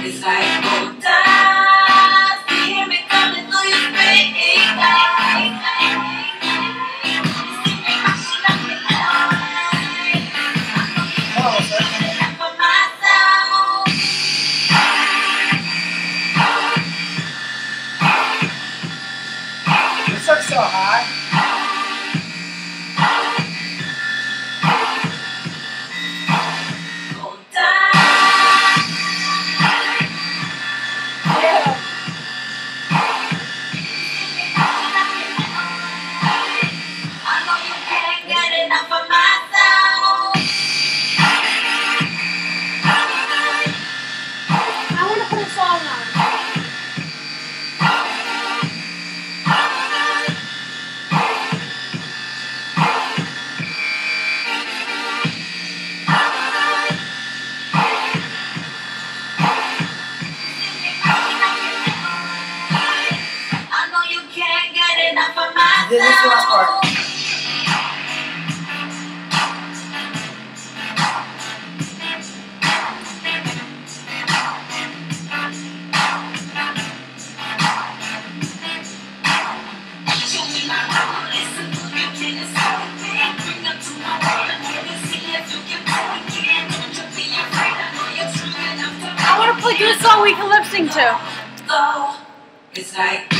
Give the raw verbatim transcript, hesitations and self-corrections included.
It's like gold dust. You hear me coming through your speaker. This looks so high. This is the last part. I want to play this song we can lip sync to. It's like